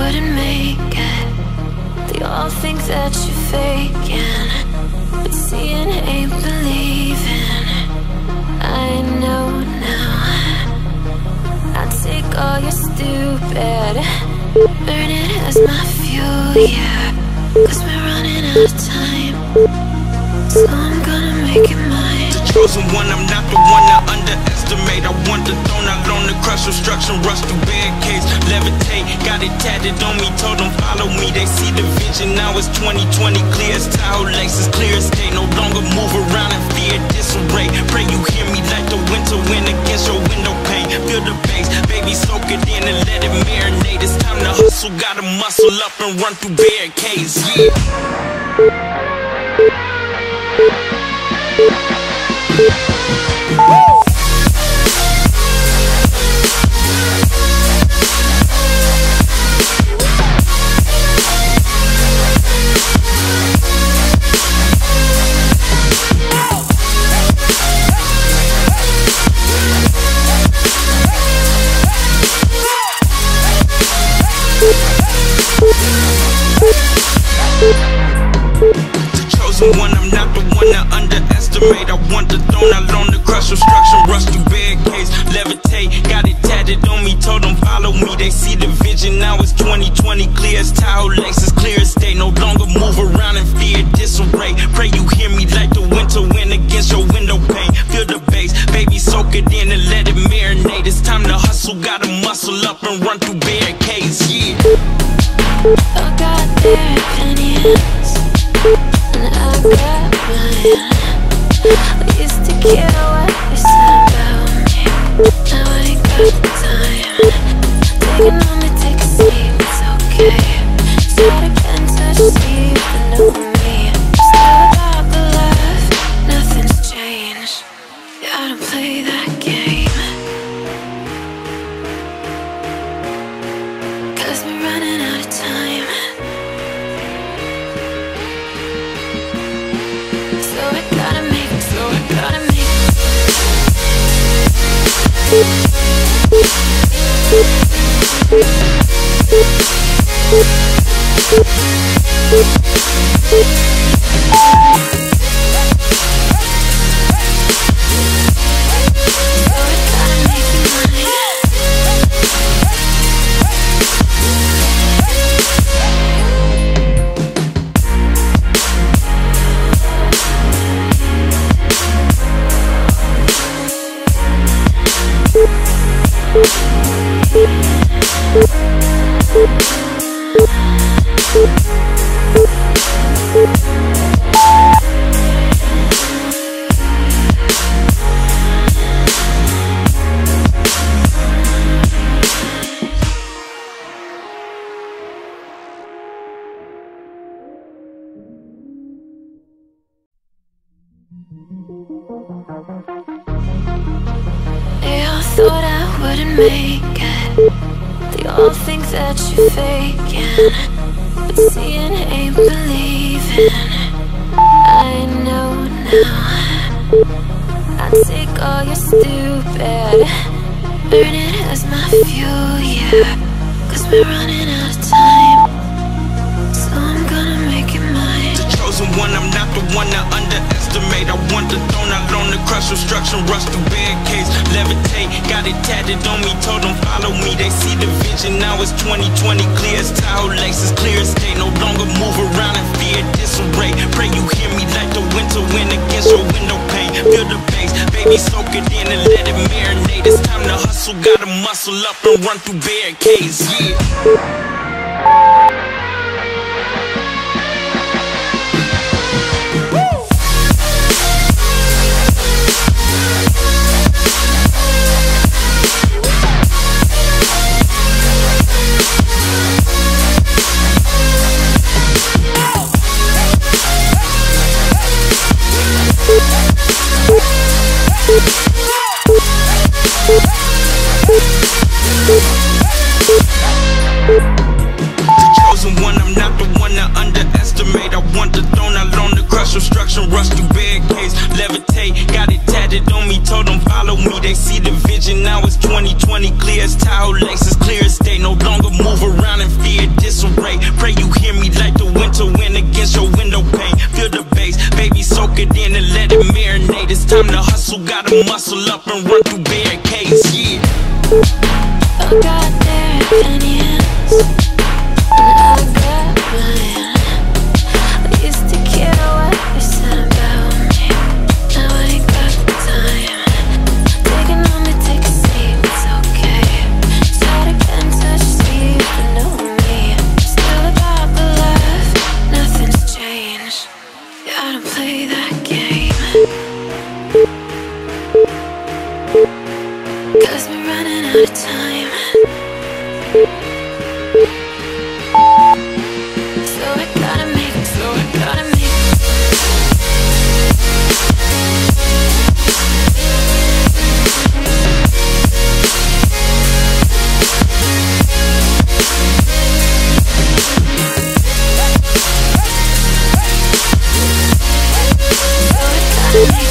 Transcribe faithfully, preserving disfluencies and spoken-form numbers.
wouldn't make it. They all think that you're faking, but seeing ain't believing. I know now. I take all your stupid, burn it as my fuel, yeah. Cause we're running out of time, so I'm gonna make it mine. The chosen one, I'm not the one to underestimate. I want the throne, I learn to crush obstruction, rush through barricades, levitate. Got it tatted on me, told them follow me. They see the vision, now it's twenty twenty. Clear as Tahoe laces, clear as day. No longer move around in fear, disarray. Pray you hear me like the winter wind against your window pane. Feel the bass, baby, soak it in and let it marinate. It's time to hustle, gotta muscle up and run through barricades, yeah. Woo! One, I'm not the one to underestimate. I want the throne, I learn to crush obstruction, rush through barricades, levitate. Got it tatted on me, told them follow me. They see the vision, now it's twenty twenty. Clear as Tahoe laces, clear as day. No longer move around in fear, disarray. Pray you hear me like the winter wind against your window pane. Feel the bass, baby, soak it in and let it marinate. It's time to hustle, gotta muscle up and run through barricades, yeah. I got their opinions, and I got mine. I used to care what you said about me, now I ain't got the time. Taking on me, take a seat, it's okay. Start again to see the new me. Still got the love, nothing's changed. Yeah, I don't play that game, cause we're running out of time. So I gotta make it, so I gotta make They all thought I wouldn't make it. They all think that you're faking, but seeing ain't believing. I know now. I take all your stupid, burn it as my fuel, yeah. Cause we're running out of time, so I'm gonna make it mine. The chosen one, I'm not the one to underestimate. I want the throne, I learn to crush obstruction, rush through barricades, levitate. Got it tatted on me, told them follow me. They see the vision, now it's twenty twenty. Clear as Tahoe laces, clear as day. No longer move around in fear, disarray. Pray you hear me like the winter wind against your window pane. Feel the bass, baby, soak it in and let it marinate. It's time to hustle, gotta muscle up and run through barricades, yeah. Rush through barricades, levitate, got it tatted tatted on me, told them follow me, they see the vision. Now it's twenty twenty, clear as Tahoe Lakes, clear as day. No longer move around in fear, disarray. Pray you hear me like the winter wind against your window pane. Feel the bass, baby, soak it in and let it marinate. It's time to hustle, gotta muscle up and run through barricades, yeah. I got their opinions, and I got mine. I used to care what they said about me. Now I ain't got the time. Taking on to take a seat, it's okay. Try to get in touch, see if you know me. Still about the love, nothing's changed. Gotta play that game, 'cause we're running out of time. So I gotta make, so I gotta make. So I gotta make.